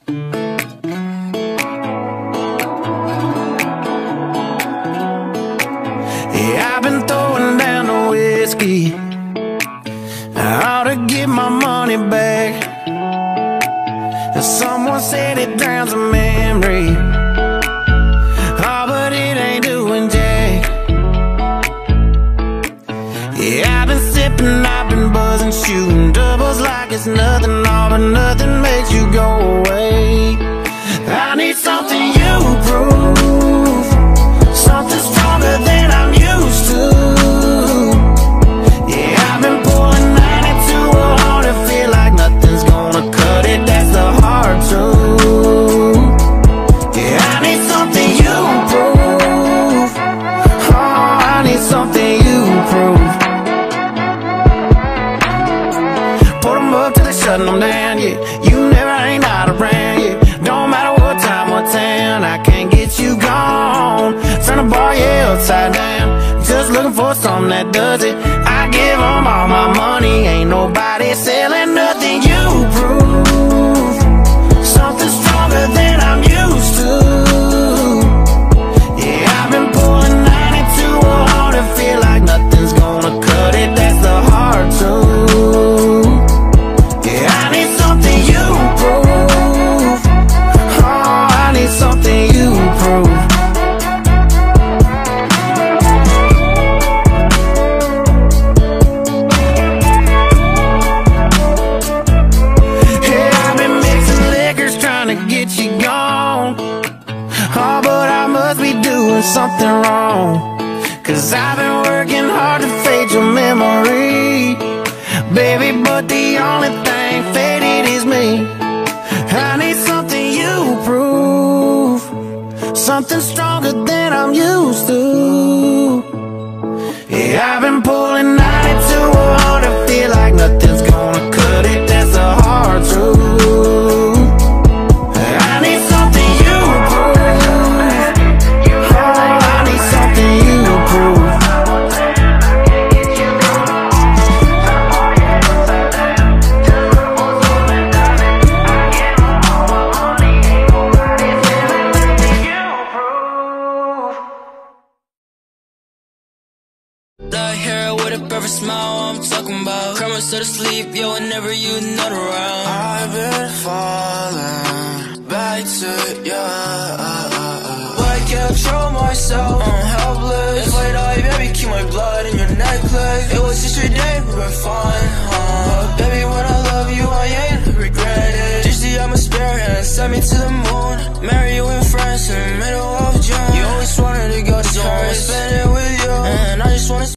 Yeah, I've been throwing down the whiskey. I ought to get my money back. Someone said it drowns a memory. Oh, but it ain't doing jack. Yeah, I've been sipping, I've been buzzing, shooting doubles like it's nothing. All but nothing makes you go away. I need something you prove, something stronger than I'm used to. Yeah, I've been pulling 92 on and feel like nothing's gonna cut it. That's the hard truth. Yeah, I need something you prove. Oh, I need something you prove. Put them up till they're shutting them down, yeah. You never ain't out around, yeah. Don't matter what time, what town, I can't get you gone. Turn the bar, yeah, upside down. Just looking for something that does it. I give them all my money, ain't nobody selling nothing. You prove something stronger than I'm used to. Yeah, I've been pulling 92 on and feel like nothing's gonna cut it. That's the hard truth. Yeah, I need something you prove. Oh, I need something you prove. Oh, but I must be doing something wrong, 'cause I've been working hard to fade your memory, baby, but the only thing faded is me. I need something you prove, something stronger than I'm used to. Yeah, I've been pulling 92 on and feel like nothing's gonna cut it. That's the hard truth. I need something you prove. Oh, I need something you prove. Black hair with a perfect smile, I'm talking about. Crumbing so to sleep, yo, whenever you not around. I've been falling back to you. But I can't control myself, I'm helpless. If I die, baby, keep my blood in your necklace. It was just your day, we were fine, but baby, when I love you, I ain't regret it. Just the atmosphere and send me to the moon. Marry you in France in the middle of June. You always wanted to go to Paris, spend it with you, and I just wanna